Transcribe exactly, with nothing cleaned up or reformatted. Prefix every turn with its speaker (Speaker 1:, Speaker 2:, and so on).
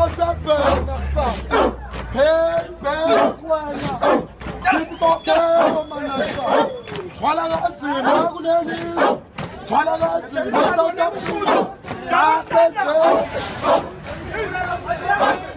Speaker 1: sakubheka sha. Phela wena. Ngikukhokhela mana sha. Thwala kanzima kuleli. Thwala kanzima South Africa. Sasenze.